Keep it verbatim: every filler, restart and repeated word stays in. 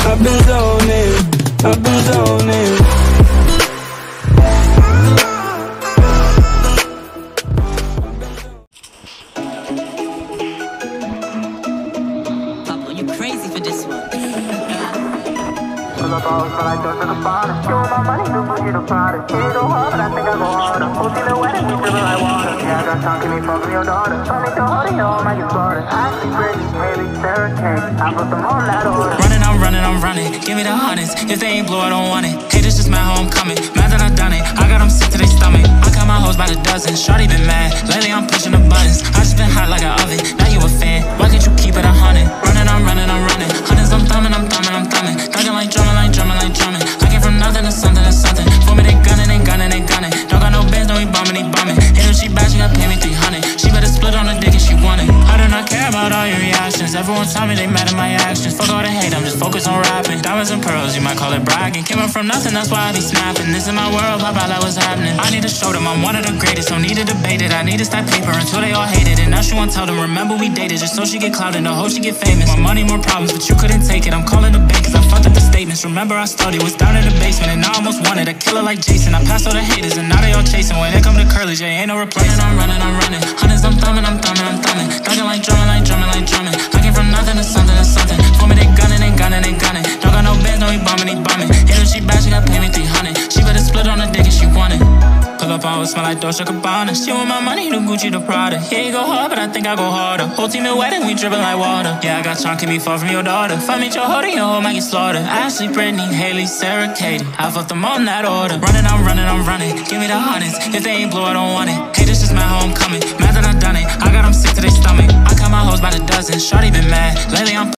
I've been zoning, I've been zoning. Pablo, you crazy for this one. Pull up all but I don't to the bottom. You want my money, do push you to product. Can you go hard, but I think I go harder. Who's in the wedding, we dribble like water. Yeah, I got time, can you fuck with your daughter? Tell me to hold it, I might get slaughtered. Ashley, Brittany, Haley, Sarah, Kate. I put them all in that order. Running, I'm running, I'm running. Give me the hundreds. If they ain't blue, I don't want it. Haters just mad how I'm coming. Mad that I done it. I got them sick to their stomach. I cut my hoes by the dozen. Shawty been mad. Lately I'm pushing the buttons. I just been hot like an oven. Now you a fan. Why can't you keep it a hundred? Running, I'm running, I'm running. Hundreds, I'm thumbing, I'm thumbing, I'm thumbing. Thugging like drumming, like drumming, like drumming. I came from nothing to something to something. For me, they gunning, they gunning, they gunning. Don't got no bands, no he bumming, he bumming. Ain't no she bad, she got pay me three hundred. She better split on the dick if she want it. I do not care about all your reactions. Everyone tell me they mad at my actions. Fuck all the hate, I'm just focused on rapping. Diamonds and pearls, you might call it bragging. Came up from nothing, that's why I be snapping. This is my world, blah blah, that was happening. I need to show them I'm one of the greatest. Don't need to debate it, I need to stack paper until they all hate it. And now she won't tell them, remember we dated. Just so she get clout and the hope she get famous. More money, more problems, but you couldn't take it. I'm calling the bank cause I fucked up the statements. Remember I started, was down in the basement. And now I almost wanted a killer like Jason. I passed all the haters and now they all chasing. When it come to curlies, yeah, ain't no replacing. I'm running, I'm running. Hundreds, I'm thumbing, I'm thumbing, I'm thumbing. Thugging like drumming, like drumming, like drumming. I came from nothing to something to something. For me, they gunning, they gunning, they gunning. Don't got no bands, no he bumming, he bumming. Hit her, she bad, she got pay me three hundred. She better split on the dick if she want it. Pull up on, smell like Dolce Gabbana. She want my money, the Gucci, the Prada. Yeah, you go hard, but I think I go harder. Whole team in wedding, we dripping like water. Yeah, I got Sean, keep me far from your daughter. If I meet your hoe, then your hoe might get slaughtered. Ashley, Brittany, Haley, Sarah, Katie. I fucked them all in that order. Running, I'm running, I'm running. Give me the hundreds. If they ain't blue, I don't want it. Haters just mad how I'm coming. Mad that I done it. I got them sick to their stomach. I cut my hoes by the dozen. Shawty been mad. Lately I'm